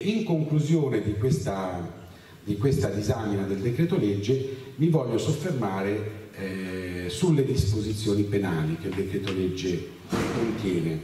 In conclusione di questa disamina del decreto legge mi voglio soffermare sulle disposizioni penali che il decreto legge contiene.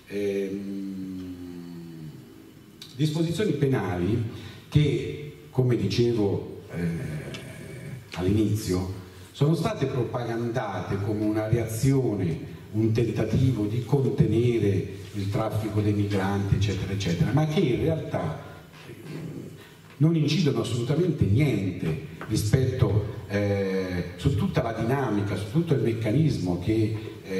Disposizioni penali che, come dicevo all'inizio, sono state propagandate come una reazione, un tentativo di contenere il traffico dei migranti, eccetera, eccetera, ma che in realtà non incidono assolutamente niente rispetto su tutta la dinamica, su tutto il meccanismo che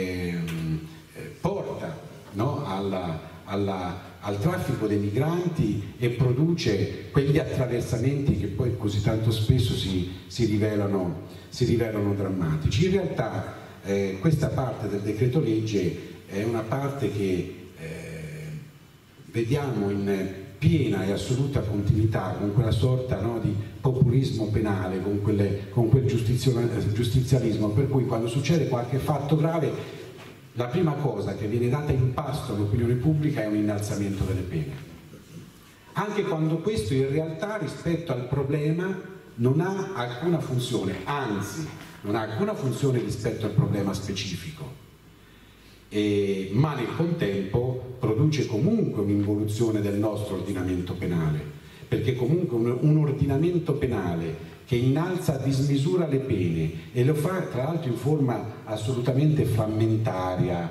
porta, no, al traffico dei migranti e produce quegli attraversamenti che poi così tanto spesso si rivelano drammatici. In realtà questa parte del decreto legge è una parte che vediamo in piena e assoluta continuità con quella sorta, no, di populismo penale, con quel giustizialismo per cui quando succede qualche fatto grave la prima cosa che viene data in pasto all'opinione pubblica è un innalzamento delle pene, anche quando questo in realtà rispetto al problema non ha alcuna funzione, anzi non ha alcuna funzione rispetto al problema specifico, ma nel contempo produce comunque un'involuzione del nostro ordinamento penale, perché comunque un ordinamento penale che innalza a dismisura le pene e lo fa tra l'altro in forma assolutamente frammentaria,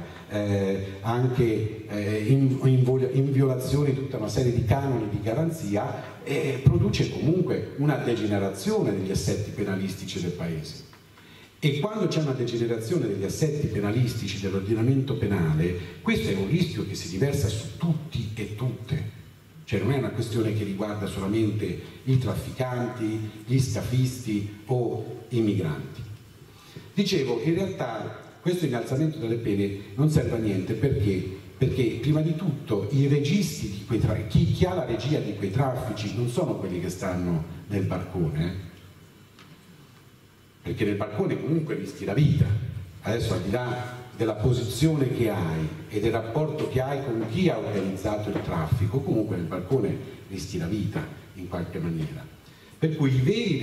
anche in violazione di tutta una serie di canoni di garanzia, produce comunque una degenerazione degli assetti penalistici del Paese. E quando c'è una degenerazione degli assetti penalistici dell'ordinamento penale, questo è un rischio che si riversa su tutti e tutte. Cioè non è una questione che riguarda solamente i trafficanti, gli scafisti o i migranti. Dicevo che in realtà questo innalzamento delle pene non serve a niente perché prima di tutto i registi di quei traffici, chi ha la regia di quei traffici non sono quelli che stanno nel barcone, perché nel barcone comunque rischi la vita. Adesso al di là della posizione che hai e del rapporto che hai con chi ha organizzato il traffico, comunque nel barcone rischi la vita in qualche maniera. Per cui i veri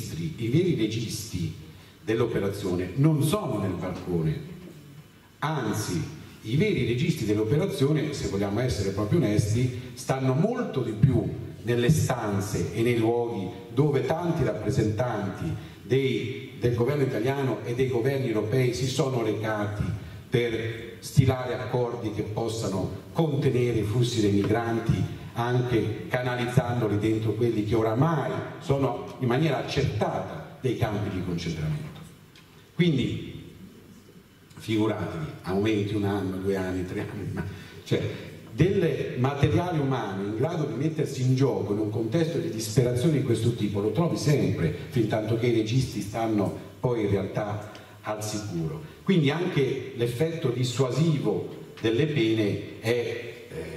registi dell'operazione non sono nel barcone, anzi i veri registi dell'operazione, se vogliamo essere proprio onesti, stanno molto di più nelle stanze e nei luoghi dove tanti rappresentanti del governo italiano e dei governi europei si sono recati per stilare accordi che possano contenere i flussi dei migranti, anche canalizzandoli dentro quelli che oramai sono in maniera accertata dei campi di concentramento. Quindi figuratevi, aumenti 1 anno, 2 anni, 3 anni, cioè del materiale umano in grado di mettersi in gioco in un contesto di disperazione di questo tipo lo trovi sempre, fin tanto che i registi stanno poi in realtà al sicuro. Quindi anche l'effetto dissuasivo delle pene è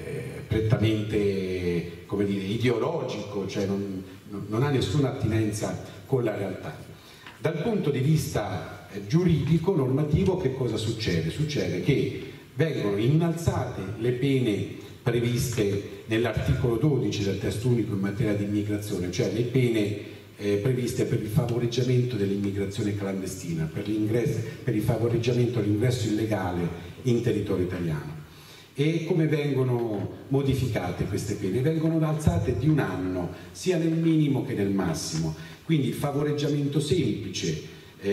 prettamente, come dire, ideologico, cioè non ha nessuna attinenza con la realtà. Dal punto di vista giuridico, normativo, che cosa succede? Succede che vengono innalzate le pene previste nell'articolo 12 del testo unico in materia di immigrazione, cioè le pene previste per il favoreggiamento dell'immigrazione clandestina, per il favoreggiamento all'ingresso illegale in territorio italiano. E come vengono modificate queste pene? Vengono alzate di 1 anno, sia nel minimo che nel massimo. Quindi il favoreggiamento semplice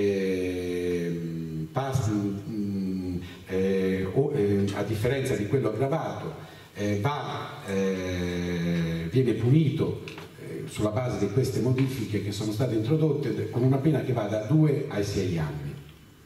a differenza di quello aggravato, viene punito sulla base di queste modifiche che sono state introdotte con una pena che va da 2 ai 6 anni.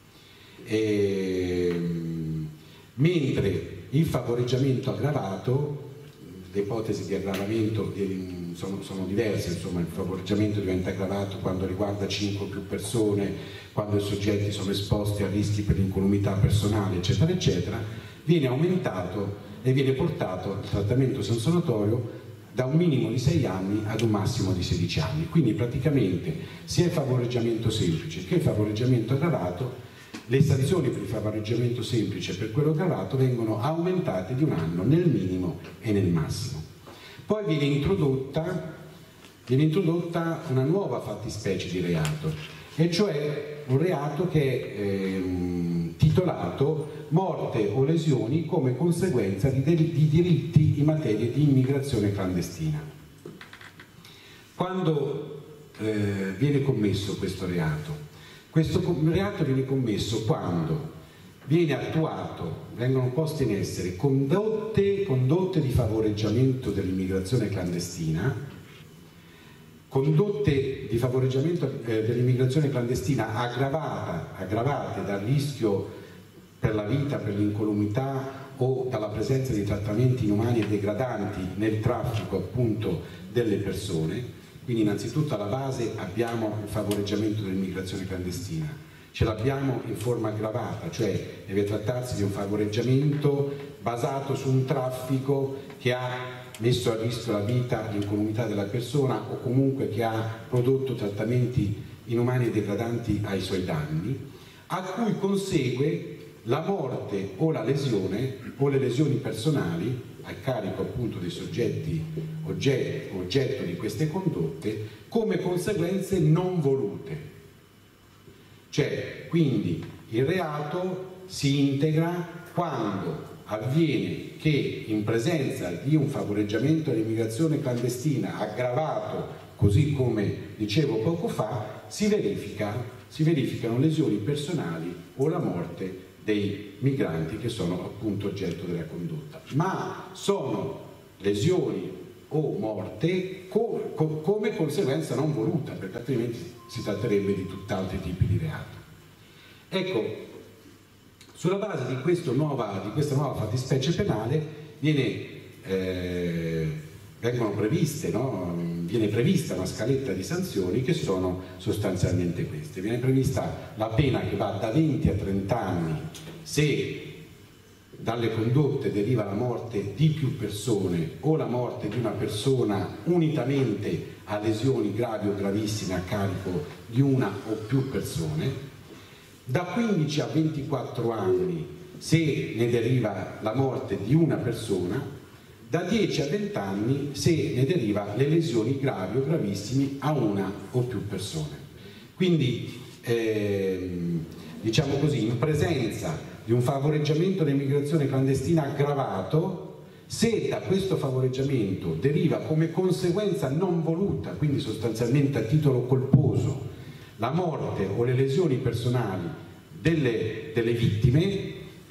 Mentre il favoreggiamento aggravato, le ipotesi di aggravamento sono diverse, insomma il favoreggiamento diventa aggravato quando riguarda 5 o più persone, quando i soggetti sono esposti a rischi per l'incolumità personale, eccetera, eccetera, viene aumentato e viene portato il trattamento sanzionatorio da un minimo di 6 anni ad un massimo di 16 anni. Quindi praticamente sia il favoreggiamento semplice che il favoreggiamento aggravato, le sanzioni per il favoreggiamento semplice e per quello aggravato vengono aumentate di 1 anno nel minimo e nel massimo. Poi viene introdotta una nuova fattispecie di reato, e cioè un reato che è titolato morte o lesioni come conseguenza di delitti in materia di immigrazione clandestina. Quando viene commesso questo reato viene commesso quando vengono poste in essere condotte di favoreggiamento dell'immigrazione clandestina, condotte di favoreggiamento dell'immigrazione clandestina aggravate dal rischio per la vita, per l'incolumità o dalla presenza di trattamenti inumani e degradanti nel traffico appunto delle persone. Quindi innanzitutto alla base abbiamo il favoreggiamento dell'immigrazione clandestina, ce l'abbiamo in forma aggravata, cioè deve trattarsi di un favoreggiamento basato su un traffico che ha messo a rischio la vita, l'incolumità della persona o comunque che ha prodotto trattamenti inumani e degradanti ai suoi danni, a cui consegue la morte o la lesione o le lesioni personali a carico appunto dei soggetti oggetto di queste condotte come conseguenze non volute. Cioè, quindi il reato si integra quando avviene che in presenza di un favoreggiamento all'immigrazione clandestina aggravato, così come dicevo poco fa, si verificano lesioni personali o la morte dei migranti che sono appunto oggetto della condotta, ma sono lesioni o morte come conseguenza non voluta, perché altrimenti si tratterebbe di tutt'altri tipi di reato. Ecco, sulla base di questa nuova fattispecie penale viene prevista una scaletta di sanzioni che sono sostanzialmente queste. Viene prevista la pena che va da 20 a 30 anni se dalle condotte deriva la morte di più persone o la morte di una persona unitamente a lesioni gravi o gravissime a carico di una o più persone, da 15 a 24 anni se ne deriva la morte di una persona, da 10 a 20 anni se ne deriva le lesioni gravi o gravissime a una o più persone. Quindi, diciamo così, in presenza di un favoreggiamento dell'immigrazione clandestina aggravato, se da questo favoreggiamento deriva come conseguenza non voluta, quindi sostanzialmente a titolo colposo, la morte o le lesioni personali delle vittime,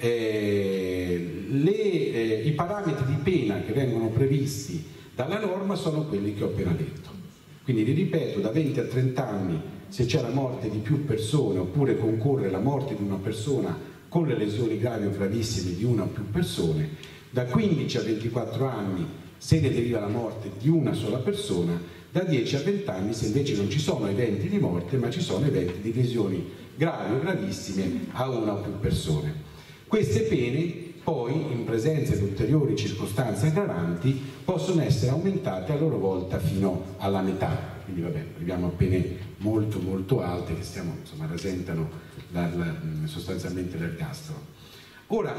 i parametri di pena che vengono previsti dalla norma sono quelli che ho appena detto. Quindi vi ripeto, da 20 a 30 anni se c'è la morte di più persone oppure concorre la morte di una persona con le lesioni gravi o gravissime di una o più persone, da 15 a 24 anni se ne deriva la morte di una sola persona, da 10 a 20 anni se invece non ci sono eventi di morte ma ci sono eventi di lesioni gravi o gravissime a una o più persone. Queste pene poi, in presenza di ulteriori circostanze aggravanti, possono essere aumentate a loro volta fino alla metà. Quindi vabbè, arriviamo a pene molto molto alte che rasentano sostanzialmente l'ergastolo. Ora,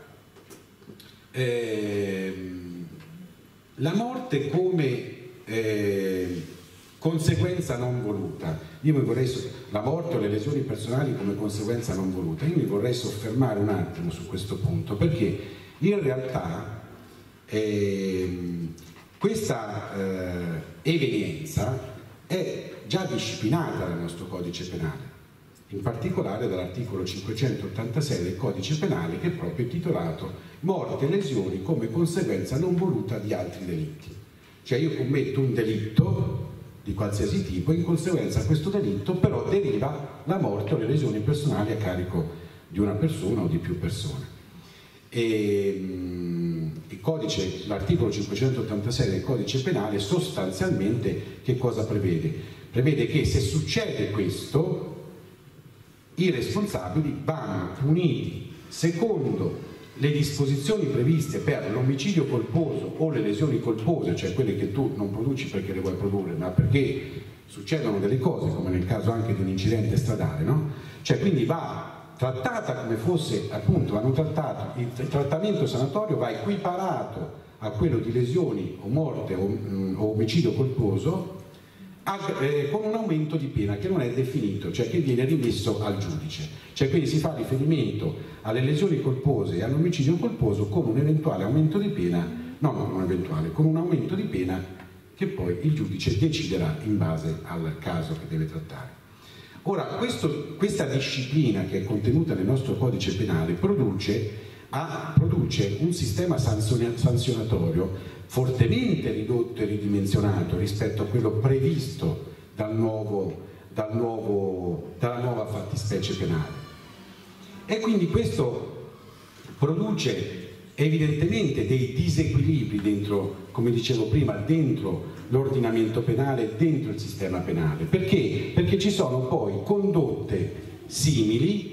la morte come conseguenza non voluta. La morte o le lesioni personali come conseguenza non voluta. Io mi vorrei soffermare un attimo su questo punto, perché in realtà questa evenienza è già disciplinata dal nostro codice penale, in particolare dall'articolo 586 del codice penale, che è proprio intitolato morte e lesioni come conseguenza non voluta di altri delitti. Cioè io commetto un delitto di qualsiasi tipo, in conseguenza a questo delitto però deriva la morte o le lesioni personali a carico di una persona o di più persone. L'articolo 586 del codice penale sostanzialmente che cosa prevede? Prevede che se succede questo, i responsabili vanno puniti secondo le disposizioni previste per l'omicidio colposo o le lesioni colpose, cioè quelle che tu non produci perché le vuoi produrre, ma perché succedono delle cose, come nel caso anche di un incidente stradale, no? Cioè quindi va trattata come fosse, appunto, il trattamento sanatorio va equiparato a quello di lesioni o morte o omicidio colposo, con un aumento di pena che non è definito, cioè che viene rimesso al giudice. Cioè quindi si fa riferimento alle lesioni colpose e all'omicidio colposo con un eventuale aumento di pena, con un aumento di pena che poi il giudice deciderà in base al caso che deve trattare. Ora, questa disciplina che è contenuta nel nostro codice penale produce un sistema sanzionatorio fortemente ridotto e ridimensionato rispetto a quello previsto dalla nuova fattispecie penale. E quindi questo produce evidentemente dei disequilibri dentro, come dicevo prima, dentro l'ordinamento penale, dentro il sistema penale. Perché? Perché ci sono poi condotte simili,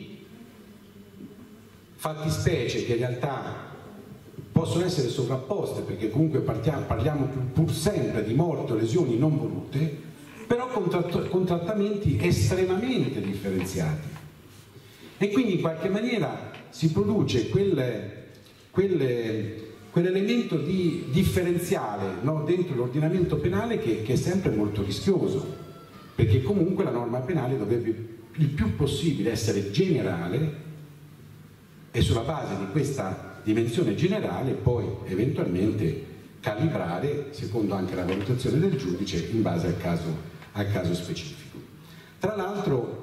fattispecie che in realtà possono essere sovrapposte, perché comunque parliamo pur sempre di morte o lesioni non volute, però con trattamenti estremamente differenziati. E quindi in qualche maniera si produce quell'elemento di differenziale, no, dentro l'ordinamento penale che è sempre molto rischioso, perché comunque la norma penale dovrebbe il più possibile essere generale e sulla base di questa dimensione generale poi eventualmente calibrare secondo anche la valutazione del giudice in base al caso specifico. Tra l'altro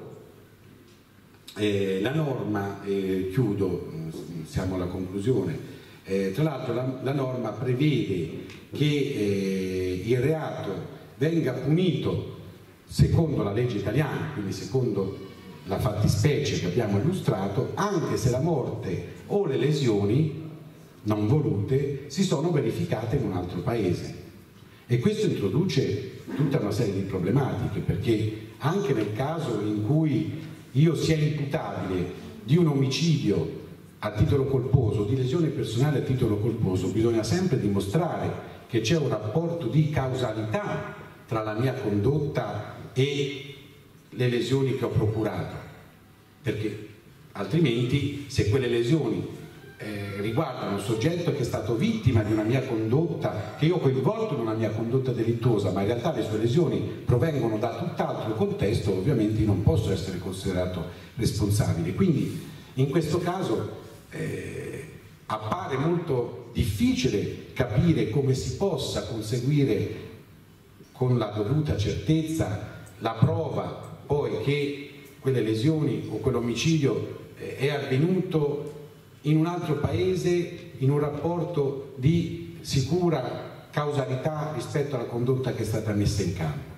la norma, chiudo, siamo alla conclusione, tra l'altro la norma prevede che il reato venga punito secondo la legge italiana, quindi secondo la fattispecie che abbiamo illustrato, anche se la morte o le lesioni non volute si sono verificate in un altro paese. E questo introduce tutta una serie di problematiche, perché anche nel caso in cui io sia imputabile di un omicidio a titolo colposo, di lesione personale a titolo colposo, bisogna sempre dimostrare che c'è un rapporto di causalità tra la mia condotta e le lesioni che ho procurato, perché altrimenti se quelle lesioni riguardano un soggetto che è stato vittima di una mia condotta, che io ho coinvolto in una mia condotta delittuosa, ma in realtà le sue lesioni provengono da tutt'altro contesto, ovviamente io non posso essere considerato responsabile. Quindi in questo caso appare molto difficile capire come si possa conseguire con la dovuta certezza la prova poi che quelle lesioni o quell'omicidio è avvenuto in un altro paese in un rapporto di sicura causalità rispetto alla condotta che è stata messa in campo.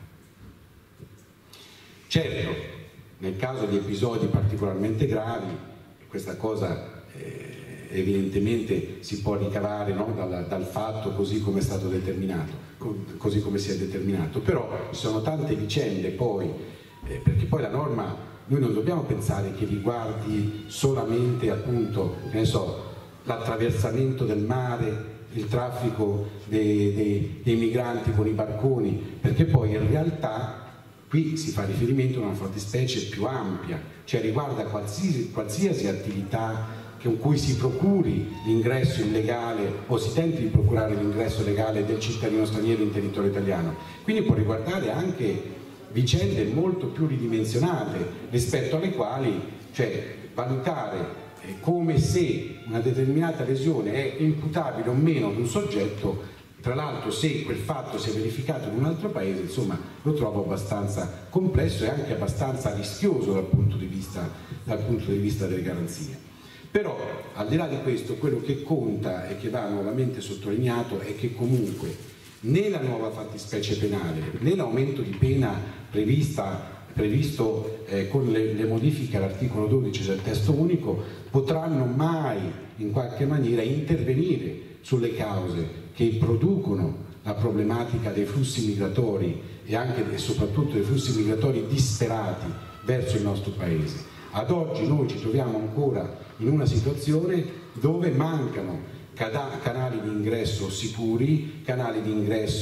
Certo, nel caso di episodi particolarmente gravi, questa cosa evidentemente si può ricavare, no, dal fatto così come è stato determinato, così come si è determinato, però ci sono tante vicende poi, perché poi la norma noi non dobbiamo pensare che riguardi solamente appunto, che ne so, l'attraversamento del mare, il traffico dei migranti con i barconi, perché poi in realtà qui si fa riferimento a una fattispecie più ampia, cioè riguarda qualsiasi attività con cui si procuri l'ingresso illegale o si tenti di procurare l'ingresso legale del cittadino straniero in territorio italiano. Quindi può riguardare anche vicende molto più ridimensionate rispetto alle quali, cioè valutare come se una determinata lesione è imputabile o meno ad un soggetto, tra l'altro se quel fatto si è verificato in un altro paese, insomma lo trovo abbastanza complesso e anche abbastanza rischioso dal punto di vista delle garanzie. Però al di là di questo, quello che conta e che va nuovamente sottolineato è che comunque né la nuova fattispecie penale né l'aumento di pena previsto con le modifiche all'articolo 12 del testo unico potranno mai in qualche maniera intervenire sulle cause che producono la problematica dei flussi migratori e anche e soprattutto dei flussi migratori disperati verso il nostro paese. Ad oggi noi ci troviamo ancora in una situazione dove mancano canali di ingresso sicuri, canali di ingresso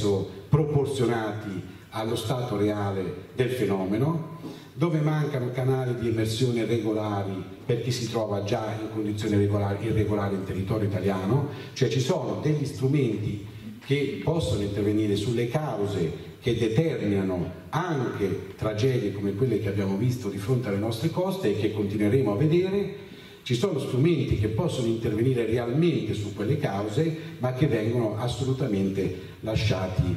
proporzionati allo stato reale del fenomeno, dove mancano canali di emersione regolari per chi si trova già in condizioni irregolari in territorio italiano, cioè ci sono degli strumenti che possono intervenire sulle cause che determinano anche tragedie come quelle che abbiamo visto di fronte alle nostre coste e che continueremo a vedere. Ci sono strumenti che possono intervenire realmente su quelle cause, ma che vengono assolutamente lasciati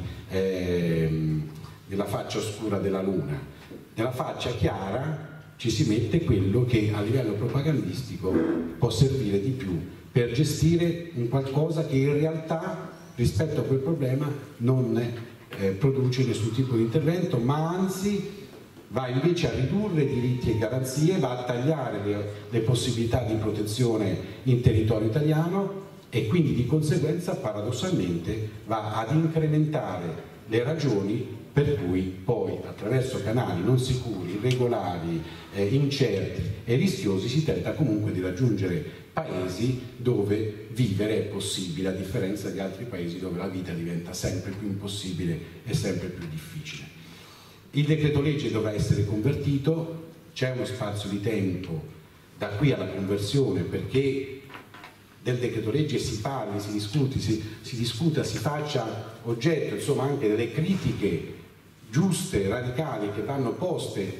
nella faccia oscura della luna. Nella faccia chiara ci si mette quello che a livello propagandistico può servire di più per gestire un qualcosa che in realtà rispetto a quel problema non produce nessun tipo di intervento, ma anzi va invece a ridurre diritti e garanzie, va a tagliare le possibilità di protezione in territorio italiano e quindi di conseguenza paradossalmente va ad incrementare le ragioni per cui poi attraverso canali non sicuri, irregolari, incerti e rischiosi si tenta comunque di raggiungere paesi dove vivere è possibile, a differenza di altri paesi dove la vita diventa sempre più impossibile e sempre più difficile. Il decreto legge dovrà essere convertito, c'è uno spazio di tempo da qui alla conversione perché del decreto legge si parli, si discuta, si faccia oggetto insomma anche delle critiche giuste, radicali che vanno poste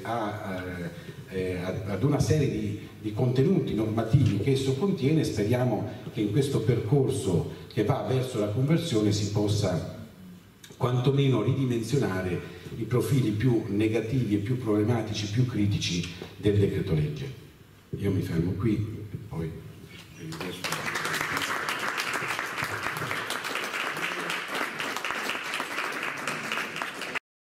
ad una serie di contenuti normativi che esso contiene. Speriamo che in questo percorso che va verso la conversione si possa quantomeno ridimensionare i profili più negativi e più problematici, più critici del decreto legge. Io mi fermo qui, poi